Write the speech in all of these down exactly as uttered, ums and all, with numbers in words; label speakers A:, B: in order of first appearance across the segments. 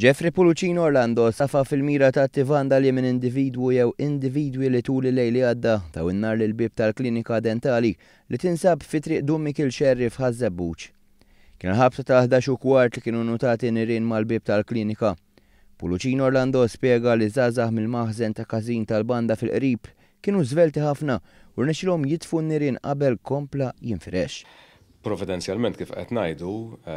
A: Jeffrey Puluccino Orlando safa fil-mira ta' vandali minn individwu jew individwi li tul il-lejl li għadda taw in-nar lill-bib tal-klinika dentali li tinsab fi triq Dummikil Xerrif ħaż-Żebbuġ. Kien ħabsa ta' ħdax u kwart li kienu notati nirien mal-bib tal-klinika. Puluccino Orlando spjega li żgħażagħ mill-maħżen ta' każin tal-banda fil-qrib kienu żvelti ħafna u rnexxilhom jitfgħu n-nirien qabel kompla jinfirex.
B: Providenzjalment kif qed ngħidu,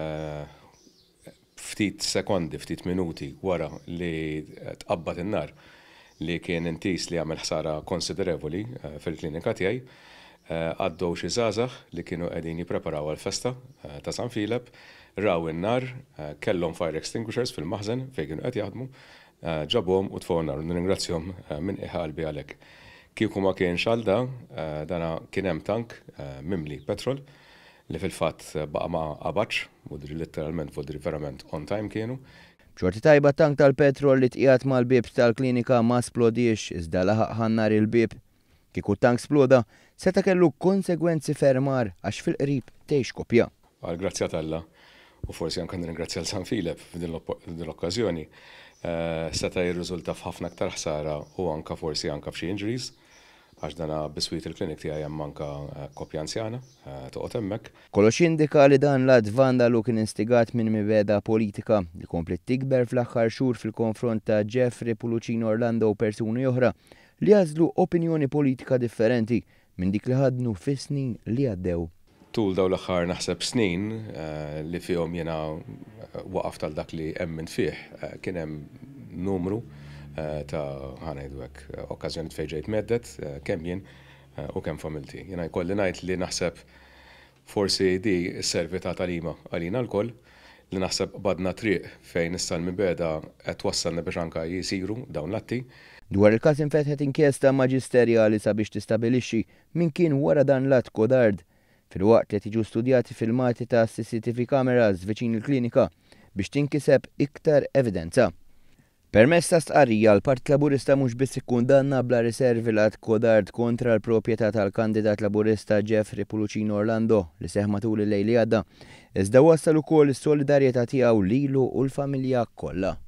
B: ftit sekondi, ftit minuti wara li tqabbad in-nar li kien intis li għamel ħsara konsiderevoli fil-klinika tiegħi, għaddew xi żgħażagħ li kienu qegħdin jippreparaw għall-festa ta' San Filip, raw in-nar, kellhom fire extinguishers fil-maħżen fejn kienu qed jaħdmu, ġabhom u tfgħu n-nar u nirringrazzjahom minn qalbi għalhekk. Kieku ma kienx għal dan, dana kien hemm tank mimli petrol li fil-fatt baqa' ma qabax, mudri literalment mudri verament on time kienu.
A: B'xorti tajba tank tal-petrol li tqiegħed mal-bib tal-klinika ma splodiex iżda laħaq ħannar il-bib. Kieku tank sploda, seta' kellu konsegwenzi fermar għax fil-qrib tgħix kopja.
B: Għal grazzja Alla, u forsi anke nirringrazzja l San Filip f'din l-okkażjoni, seta' jirriżulta f'ħafna aktar ħsara u anke forsi anke f'xi injuries. Għax dana biswit il-klinik tiegħi hemm anke koppja anzjana toqgħod hemmhekk.
A: Kollox indika li dan l-att vandalu kien instigat minn mibeda politika li komplet tikber fl-aħħar xhur fil-konfront ta' Jeffrey Puluccino Orlando u persuni oħra li jażlu opinjoni politika differenti minn dik li ħadnu fis-snin li għaddew.
B: Tul dawn l-aħħar naħseb snin li fihom jiena waqaf tal dak li hemm fih kien hemm numru ta' ħanajdu hekk okkażjoni fejn ġejt meddet kemm jien u kemm familti. Jiena jkolli ngħid li naħseb forsi di s-servi ta' talima għalina l-koll li naħseb badna triq fejn issa l-mibeda qed wassalna biex anke jisiru dawn l-atti.
A: Dwar il-każ infetħet inkjesta maġisterjali sabiex tistabilixxi min kien wara dan l-att kodard filwaqt li tiġu studjati filmati ta' C C T V cameras viċin il-klinika biex tinkiseb iktar evidenza. Permezz ta' stqarrija l-Partit Laburista mhux biss ikkundanna bla riservi l-att kodard kontra l-proprjetà tal-kandidat Laburista Jeffrey Puluccino Orlando li seħħ matul il-lejl li għadda, iżda wassal ukoll is-solidarjetà tiegħu lilu u l-familja kollha.